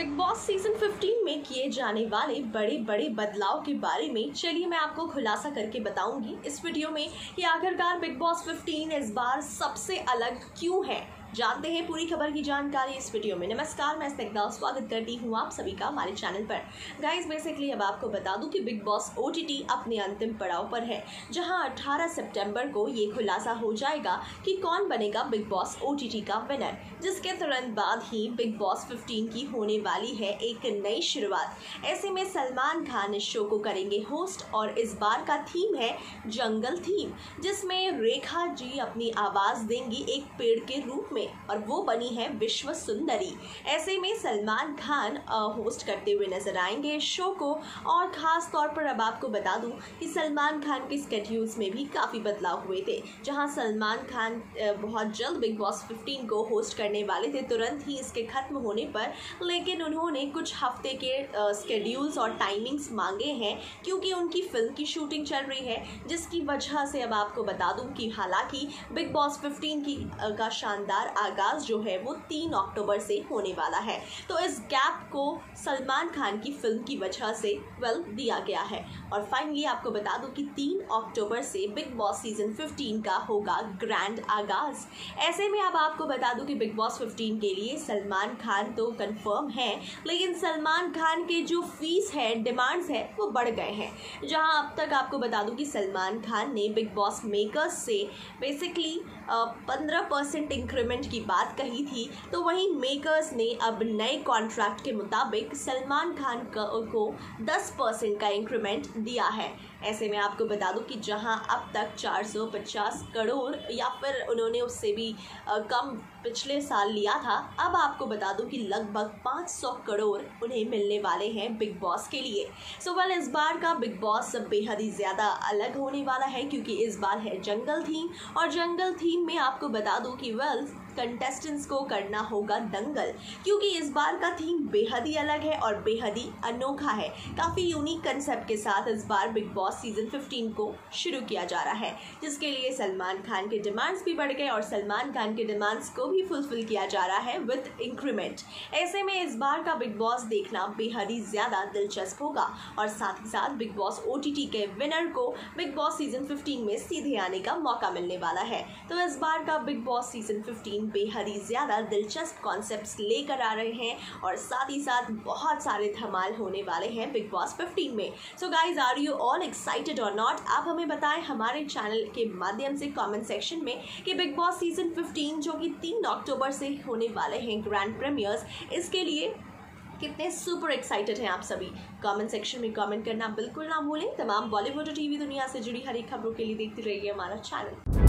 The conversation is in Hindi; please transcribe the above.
बिग बॉस सीजन 15 में किए जाने वाले बड़े बड़े बदलाव के बारे में चलिए मैं आपको खुलासा करके बताऊंगी इस वीडियो में कि आखिरकार बिग बॉस 15 इस बार सबसे अलग क्यों है। जानते हैं पूरी खबर की जानकारी इस वीडियो में। नमस्कार, मैं स्निग्धा स्वागत करती हूँ आप सभी का हमारे चैनल पर। गाइस बेसिकली अब आपको बता दूं कि बिग बॉस OTT अपने अंतिम पड़ाव पर है, जहां 18 सितंबर को ये खुलासा हो जाएगा कि कौन बनेगा बिग बॉस OTT का विनर, जिसके तुरंत बाद ही बिग बॉस 15 की होने वाली है एक नई शुरुआत। ऐसे में सलमान खान इस शो को करेंगे होस्ट और इस बार का थीम है जंगल थीम, जिसमें रेखा जी अपनी आवाज देंगी एक पेड़ के रूप में और वो बनी है विश्व सुंदरी। ऐसे में सलमान खान होस्ट करते हुए नजर आएंगे इस शो को। और खास तौर पर अब आपको बता दूं कि सलमान खान के स्केड्यूल्स में भी काफ़ी बदलाव हुए थे, जहां सलमान खान बहुत जल्द बिग बॉस 15 को होस्ट करने वाले थे तुरंत ही इसके ख़त्म होने पर, लेकिन उन्होंने कुछ हफ्ते के स्केड्यूल्स और टाइमिंग्स मांगे हैं क्योंकि उनकी फिल्म की शूटिंग चल रही है, जिसकी वजह से अब आपको बता दूं कि हालांकि बिग बॉस 15 का शानदार आगाज जो है वो 3 अक्टूबर से होने वाला है। तो इस गैप को सलमान खान की फिल्म की वजह से दिया गया है। और फाइनली आपको बता दूं कि 3 अक्टूबर से बिग बॉस सीजन 15 का होगा ग्रैंड आगाज। ऐसे में अब आपको बता दूं कि बिग बॉस 15 के लिए सलमान खान तो कंफर्म है, लेकिन सलमान खान के जो फीस है, डिमांड्स है, वो बढ़ गए हैं। जहां अब तक आपको बता दूं कि सलमान खान ने बिग बॉस मेकर्स से बेसिकली 15% इंक्रीमेंट की बात कही थी, तो वहीं मेकर्स ने अब नए कॉन्ट्रैक्ट के मुताबिक सलमान खान को 10% का इंक्रीमेंट दिया है। ऐसे में आपको बता दूं कि जहां अब तक 450 करोड़ या फिर उन्होंने उससे भी कम पिछले साल लिया था, अब आपको बता दूं कि लगभग 500 करोड़ उन्हें मिलने वाले हैं बिग बॉस के लिए। इस बार का बिग बॉस बेहद ही ज़्यादा अलग होने वाला है क्योंकि इस बार है जंगल थीम, और जंगल थीम में आपको बता दूं कि कंटेस्टेंट्स को करना होगा दंगल, क्योंकि इस बार का थीम बेहद ही अलग है और बेहद ही अनोखा है। काफ़ी यूनिक कंसेप्ट के साथ इस बार बिग बॉस सीजन 15 को शुरू किया जा रहा है, जिसके लिए सलमान खान के डिमांड्स भी बढ़ गए और सलमान खान के डिमांड्स को भी फुलफिल किया जा रहा है विद इंक्रीमेंट। ऐसे में इस बार का बिग बॉस देखना बेहद ही ज़्यादा दिलचस्प होगा और साथ ही साथ बिग बॉस OTT के विनर को बिग बॉस सीजन 15 में सीधे आने का मौका मिलने वाला है। तो इस बार का बिग बॉस सीजन 15 बेहद ही ज़्यादा दिलचस्प कॉन्सेप्ट्स लेकर आ रहे हैं और साथ ही साथ बहुत सारे धमाल होने वाले हैं बिग बॉस 15 में। So guys, are you all excited और नॉट? आप हमें बताएं हमारे चैनल के माध्यम से कमेंट सेक्शन में कि बिग बॉस सीजन 15 जो कि 3 अक्टूबर से होने वाले हैं ग्रैंड प्रीमियर्स, इसके लिए कितने सुपर एक्साइटेड हैं आप सभी। कमेंट सेक्शन में कमेंट करना बिल्कुल ना भूलें। तमाम बॉलीवुड और टीवी दुनिया से जुड़ी हर एक खबरों के लिए देखते रहिए हमारा चैनल।